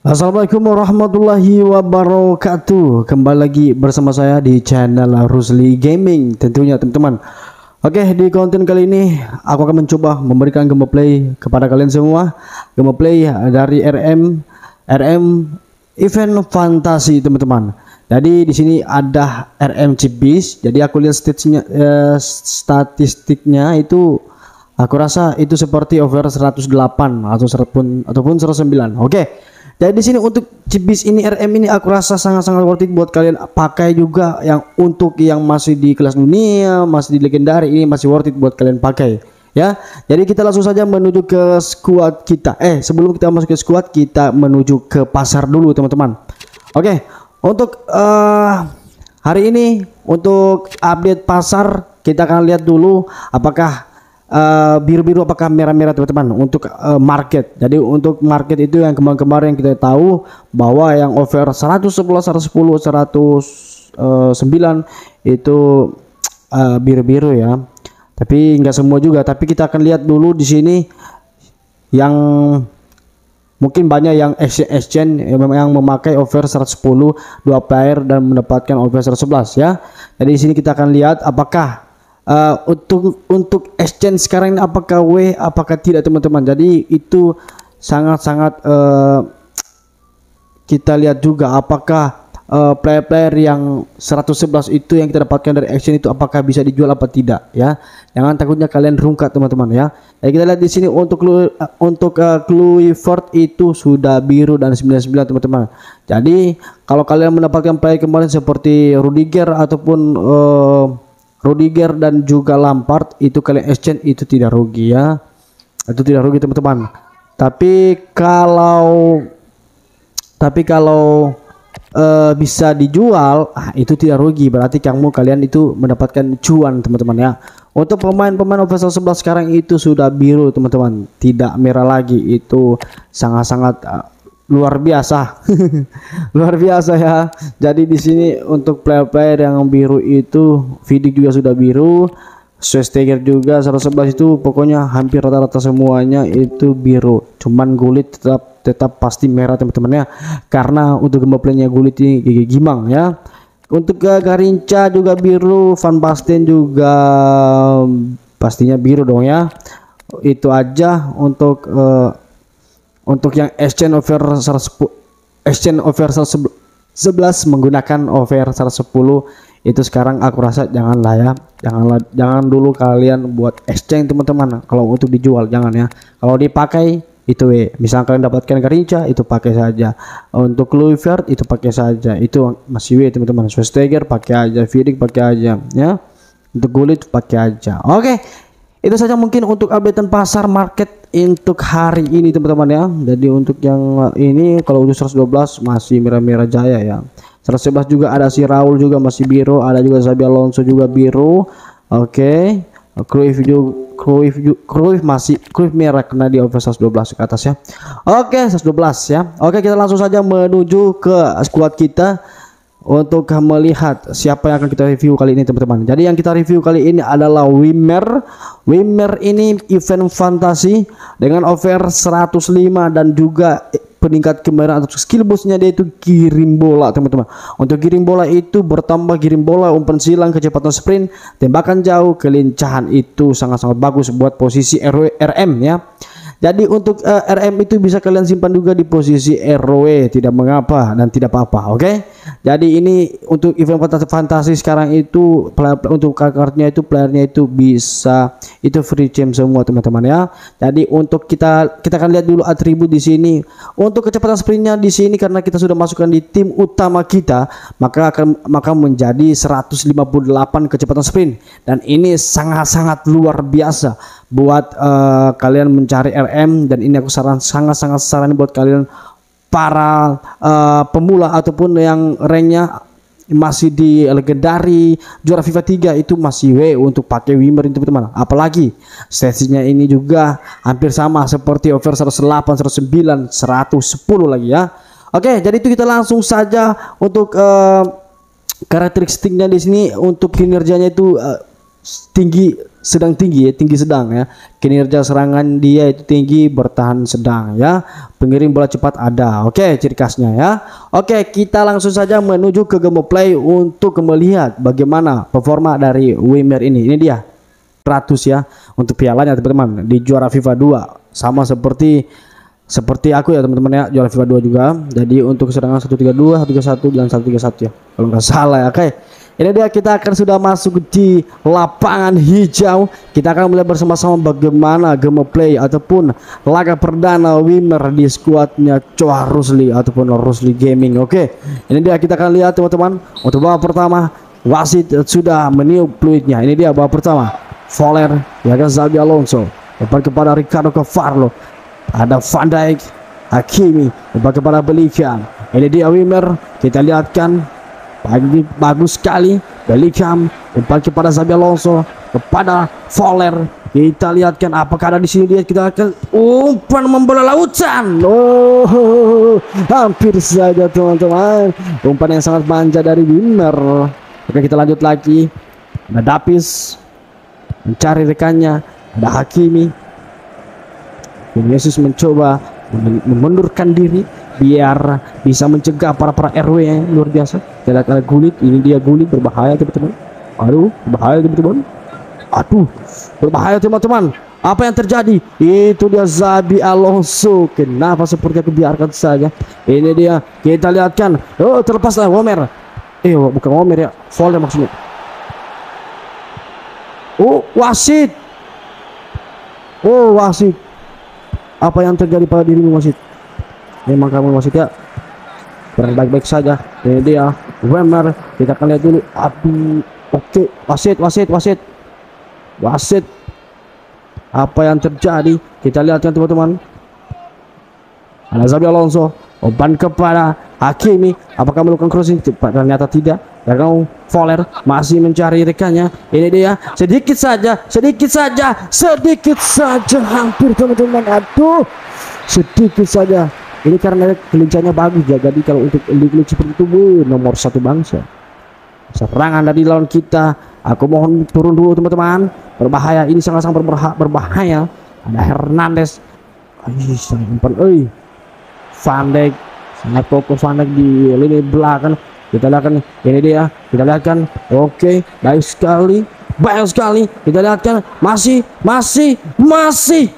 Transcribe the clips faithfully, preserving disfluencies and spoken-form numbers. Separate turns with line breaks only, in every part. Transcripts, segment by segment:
Assalamualaikum warahmatullahi wabarakatuh. Kembali lagi bersama saya di channel Rusli Gaming tentunya teman-teman. Oke, di konten kali ini aku akan mencoba memberikan gameplay kepada kalian semua. Gameplay dari R M R M event fantasi teman-teman. Jadi di sini ada R M Cibis. Jadi aku lihat statistiknya, eh, statistiknya itu aku rasa itu seperti over seratus delapan atau ataupun ataupun seratus sembilan. Oke. Jadi di sini untuk Cibis ini R M ini aku rasa sangat-sangat worth it buat kalian pakai juga, yang untuk yang masih di kelas dunia, masih di legendary ini masih worth it buat kalian pakai ya. Jadi kita langsung saja menuju ke squad kita. Eh, sebelum kita masuk ke squad, kita menuju ke pasar dulu teman-teman. Oke, untuk uh, hari ini untuk update pasar kita akan lihat dulu apakah biru-biru uh, apakah merah-merah teman-teman untuk uh, market. Jadi untuk market itu yang kemarin-kemarin kita tahu bahwa yang over seratus sebelas, seratus sepuluh, seratus sembilan itu uh, biru-biru ya. Tapi enggak semua juga, tapi kita akan lihat dulu di sini yang mungkin banyak yang exchange yang memakai over seratus sepuluh dua player dan mendapatkan over seratus sebelas ya. Jadi di sini kita akan lihat apakah Uh, untuk untuk exchange sekarang ini apakah W apakah tidak teman-teman. Jadi itu sangat-sangat uh, kita lihat juga apakah player-player uh, yang seratus sebelas itu yang kita dapatkan dari exchange itu apakah bisa dijual apa tidak ya. Jangan takutnya kalian rungkat teman-teman ya. Jadi kita lihat di sini untuk uh, untuk uh, Kluivert itu sudah biru dan sembilan puluh sembilan teman-teman. Jadi kalau kalian mendapatkan player kemarin seperti Rudiger ataupun uh, Rudiger dan juga Lampard itu kalian exchange itu tidak rugi ya, itu tidak rugi teman-teman. Tapi kalau tapi kalau uh, bisa dijual, ah, itu tidak rugi, berarti kamu kalian itu mendapatkan cuan teman-teman ya. Untuk pemain-pemain over sebelas sekarang itu sudah biru teman-teman, tidak merah lagi, itu sangat-sangat uh, luar biasa. Luar biasa ya. Jadi di sini untuk player-player yang biru itu Vidic juga sudah biru, Schweinsteiger juga seratus sebelas itu pokoknya hampir rata-rata semuanya itu biru. Cuman Gullit tetap tetap pasti merah teman-teman ya. Karena untuk gameplaynya Gullit ini gigi gimang ya. Untuk uh, Garinca juga biru, Van Basten juga um, pastinya biru dong ya. Itu aja untuk uh, untuk yang exchange over seratus sepuluh, exchange over seratus sebelas menggunakan over seratus sepuluh itu sekarang aku rasa janganlah ya, janganlah jangan dulu kalian buat exchange teman-teman. Kalau untuk dijual jangan ya, kalau dipakai itu eh misalnya kalian dapatkan Garinca itu pakai saja, untuk Kluivert itu pakai saja, itu masih W teman-teman. Schweinsteiger pakai aja, Vidic pakai aja ya, untuk Gullit pakai aja. Oke, itu saja mungkin untuk updatean pasar market untuk hari ini teman-teman ya. Jadi untuk yang ini kalau untuk seratus dua belas masih merah-merah jaya ya. seratus sebelas juga ada si Raul juga masih biru, ada juga Xabi Alonso juga biru. Oke, okay. Cruyff juga Cruyff, Cruyff masih Cruyff merah karena di over seratus dua belas ke atas ya. Oke, okay, seratus dua belas ya. Oke, okay, kita langsung saja menuju ke squad kita untuk melihat siapa yang akan kita review kali ini teman-teman. Jadi yang kita review kali ini adalah Wimmer. Wimmer ini event fantasi dengan over seratus lima dan juga peningkat kemarin atau skill boostnya dia itu kirim bola teman-teman. Untuk kirim bola itu bertambah kirim bola, umpan silang, kecepatan sprint, tembakan jauh, kelincahan, itu sangat-sangat bagus buat posisi R M ya. Jadi untuk uh, R M itu bisa kalian simpan juga di posisi R W, tidak mengapa dan tidak apa-apa. Oke, okay? Jadi ini untuk event fantasi, fantasi sekarang itu player, untuk kartunya itu playernya itu bisa itu free gem semua teman-teman ya. Jadi untuk kita kita akan lihat dulu atribut di sini. Untuk kecepatan sprintnya di sini karena kita sudah masukkan di tim utama kita, maka akan maka menjadi seratus lima puluh delapan kecepatan sprint, dan ini sangat-sangat luar biasa buat uh, kalian mencari R M. Dan ini aku saran sangat-sangat saran buat kalian para uh, pemula ataupun yang ranknya masih di legendary juara FIFA tiga itu masih W untuk pakai Wimmer itu teman-teman. Apalagi sesinya ini juga hampir sama seperti over seratus delapan, seratus sembilan, seratus sepuluh lagi ya. Oke, jadi itu kita langsung saja untuk uh, karakteristiknya di sini. Untuk kinerjanya itu uh, tinggi sedang tinggi ya, tinggi sedang ya. Kinerja serangan dia itu tinggi, bertahan sedang ya. Pengirim bola cepat ada. Oke, ciri khasnya ya. Oke, kita langsung saja menuju ke gameplay untuk melihat bagaimana performa dari Wimmer ini. Ini dia seratus ya untuk pialanya teman-teman di juara FIFA dua, sama seperti seperti aku ya teman-teman ya, juara FIFA dua juga. Jadi untuk serangan seratus tiga puluh dua, seratus tiga puluh satu dan seratus tiga puluh satu ya kalau nggak salah ya. Oke, ini dia, kita akan sudah masuk di lapangan hijau. Kita akan melihat bersama-sama bagaimana gameplay ataupun laga perdana Wimmer di skuadnya Coach Rusli ataupun Rusli Gaming. Oke, ini dia, kita akan lihat teman-teman. Untuk babak pertama wasit sudah meniup fluidnya. Ini dia babak pertama. Voller ya kan, Xabi Alonso lepas kepada Ricardo Cavallo, ada Van Dijk, Hakimi lepas kepada Bellingham. Ini dia Wimmer, kita lihatkan pagi bagus sekali. Bellingham lepas kepada Xabi Alonso kepada Voller, kita lihatkan apakah ada di sini. Dia kita akan umpan membola lautan. Oh, hampir saja teman-teman, umpan yang sangat manja dari Wimmer. Oke, kita lanjut lagi. Ada Davies mencari rekannya, ada Hakimi. Vinicius mencoba memundurkan diri biar bisa mencegah para para R W yang luar biasa. Kita lihat ada Gullit, ini dia Gullit, berbahaya teman-teman. Aduh, berbahaya teman-teman. Aduh, berbahaya teman-teman. Apa yang terjadi? Itu dia Xabi Alonso. Kenapa seperti aku biarkan saja? Ini dia, kita lihatkan. Oh, terlepaslah Wimmer. Eh, bukan Wimmer ya, Voller maksudnya. Oh, wasit. Oh, wasit. Apa yang terjadi pada dirimu wasit? Memang kamu wasit ya? Baik-baik saja. Ini dia Wimmer. Kita akan lihat dulu. Aduh. Oke, wasit, wasit, wasit. Wasit. Apa yang terjadi? Kita lihatkan teman-teman. Ada Xabi Alonso. Umpan kepada Hakimi. Apakah melakukan crossing? Ternyata tidak. Dan Voller masih mencari rekannya. Ini dia, sedikit saja, sedikit saja, sedikit saja, hampir teman-teman. Aduh, sedikit saja. Ini karena kelincahnya bagus ya. Jadi kalau untuk league seperti itu, bu, nomor satu bangsa. Serangan dari lawan kita. Aku mohon turun dulu teman-teman. Berbahaya, ini sangat-sangat berbahaya. Ada Hernandez. Ayy, umpan, oi. Van Dijk, sangat kokoh Van Dijk di lini belakang. Kita lihat kan, ini dia, kita lihat kan. Oke, baik sekali, baik sekali. Kita lihat kan, masih, masih, masih.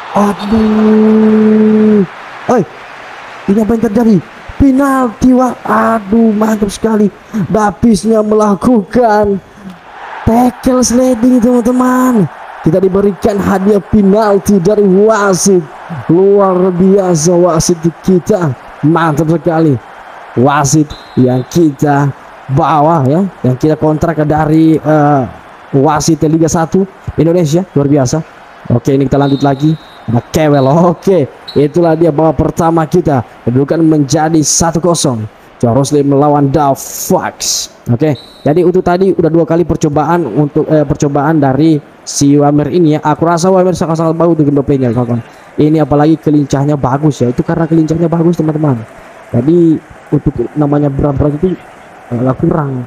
Aduh, oi, ini apa yang terjadi? Penalti, wah, aduh, mantap sekali. Daviesnya melakukan tackle sliding teman-teman. Kita diberikan hadiah penalti dari wasit. Luar biasa wasit kita, mantap sekali. Wasit yang kita bawa ya, yang kita kontrak dari uh, wasit Liga satu Indonesia, luar biasa. Oke, ini kita lanjut lagi. Ada Kewell. Oke, itulah dia babak pertama kita. Kedudukan menjadi satu kosong. Coach Rusli melawan The Fox. Oke, jadi untuk tadi udah dua kali percobaan untuk eh, percobaan dari si Wimmer ini ya. Aku rasa Wimmer sangat-sangat bagus untuk gameplaynya kawan. Ini apalagi kelincahnya bagus ya. Itu karena kelincahnya bagus teman-teman. Jadi untuk namanya berat-berat itu agak kurang.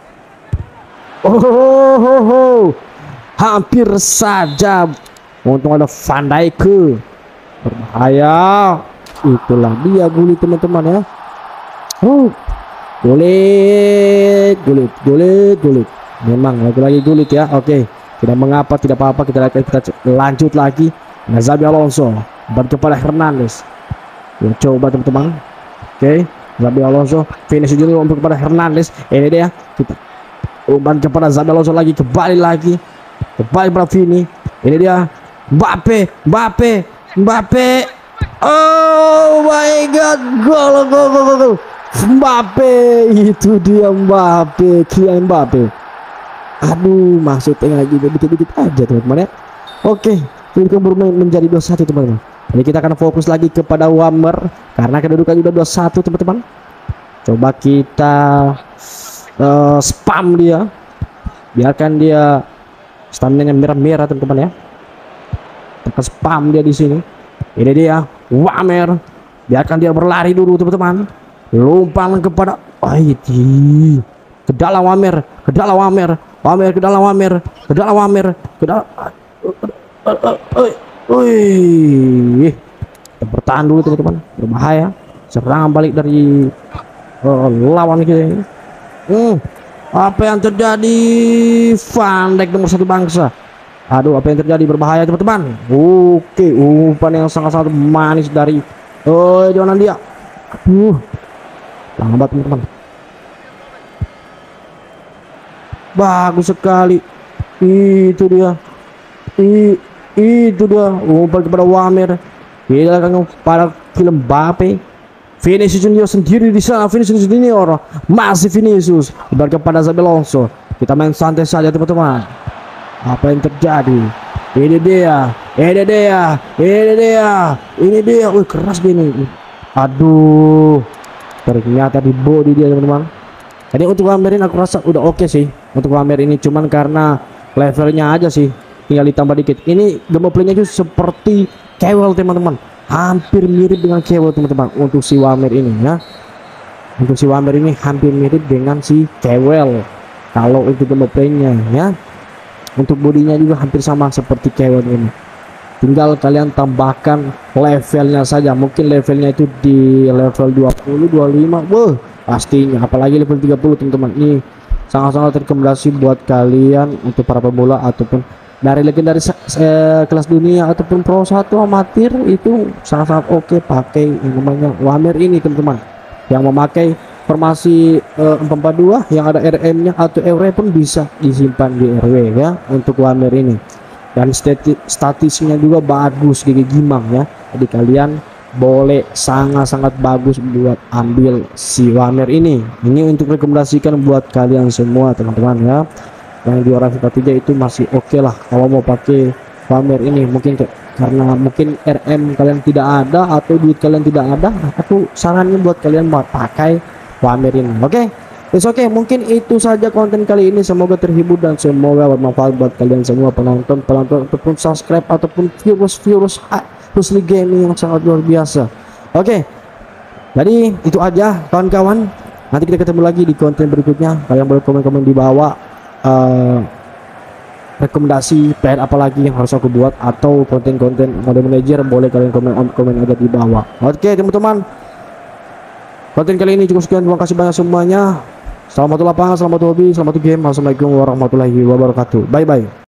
Oh, oh, oh, oh, hampir saja. Untung ada Van Dijk, berbahaya. Itulah dia Gullit teman-teman ya. Oh, Gullit, Gullit, Gullit, Gullit. Memang lagi-lagi Gullit ya. Oke, tidak mengapa, tidak apa-apa. Kita kita lanjut lagi. Nah, Xabi Alonso berkepada Hernandez. Ya, coba teman-teman. Oke, Xabi Alonso finish dulu untuk kepada Hernandez. Ini dia, kita umpan kepada Xabi Alonso lagi, kembali lagi, kembali kepada Vini. Ini dia Mbappe, Mbappe, Mbappe. Oh my God, gol, gol, gol, gol. Mbappe, itu dia Mbappe, Kylian Mbappe. Aduh, maksudnya lagi dikit-dikit aja teman-teman ya. Oke, kita bermain menjadi dua satu teman-teman. Jadi kita akan fokus lagi kepada Wimmer karena kedudukan sudah dua satu teman-teman. Coba kita uh, spam dia, biarkan dia stamina merah-merah teman-teman ya. Kita spam dia di sini. Ini dia Wimmer, biarkan dia berlari dulu teman-teman. Lumpan kepada Aidi, ke dalam Wimmer, ke dalam Wimmer. Wamer ke dalam, Wamer ke dalam, Wamer ke dalam. Wih, bertahan dulu teman-teman, berbahaya. Serangan balik dari uh, lawan kita ini. Hmm, apa yang terjadi? Van Dijk nomor satu bangsa. Aduh, apa yang terjadi? Berbahaya teman-teman. Oke, umpan yang sangat-sangat manis dari oh di mana dia? Aduh, lambat teman-teman. Bagus sekali. Itu dia. I, itu dia. Umpan kepada Wamer. Kita akan pada film Mbappe. Vinicius Junior sendiri di sana. Vinicius Junior masih Vinicius. Ibarat kepada Xabi Alonso. Kita main santai saja teman-teman. Apa yang terjadi? Ini dia. Ini dia. Ini dia. Ini dia. Wih, keras gini. Aduh. Ternyata di body dia teman-teman. Jadi untuk Wamer ini aku rasa udah oke okay sih. Untuk Wamer ini cuman karena levelnya aja sih. Tinggal ditambah dikit. Ini gameplaynya itu seperti Kewell teman-teman. Hampir mirip dengan Kewell teman-teman. Untuk si Wamer ini ya. Untuk si Wamer ini hampir mirip dengan si Kewell. Kalau untuk gameplaynya ya. Untuk bodinya juga hampir sama seperti Kewell ini. Tinggal kalian tambahkan levelnya saja. Mungkin levelnya itu di level dua puluh, dua puluh lima. Wah, pastinya. Apalagi level tiga puluh teman-teman. Ini sangat-sangat rekomendasi buat kalian untuk para pemula ataupun dari legendaris eh, kelas dunia ataupun pro satu amatir. Itu sangat-sangat oke pakai yang namanya Wamer ini teman-teman. Yang memakai formasi eh, empat empat dua yang ada R M nya atau R W pun bisa disimpan di R W ya untuk Wamer ini. Dan statistiknya juga bagus gigi gimang ya. Jadi kalian boleh sangat-sangat bagus buat ambil si Wamer ini. Ini untuk rekomendasikan buat kalian semua teman-teman ya. Yang di orang FIFA tiga itu masih oke okay lah kalau mau pakai Wamer ini. Mungkin ke, karena mungkin R M kalian tidak ada atau duit kalian tidak ada, aku sarannya buat kalian mau pakai Wamer ini. Oke okay? It's oke okay, mungkin itu saja konten kali ini. Semoga terhibur dan semoga bermanfaat buat kalian semua penonton penonton ataupun subscribe ataupun viewers viewers Rusli Gaming yang sangat luar biasa. Oke okay. Jadi itu aja kawan-kawan. Nanti kita ketemu lagi di konten berikutnya. Kalian boleh komen-komen di bawah uh, rekomendasi P R apa lagi yang harus aku buat atau konten-konten mode manager. Boleh kalian komen komen aja di bawah. Oke okay, teman-teman, konten kali ini cukup sekian. Terima kasih banyak semuanya. Selamat lapangan, selamat hobi, selamat game. Assalamualaikum warahmatullahi wabarakatuh. Bye bye.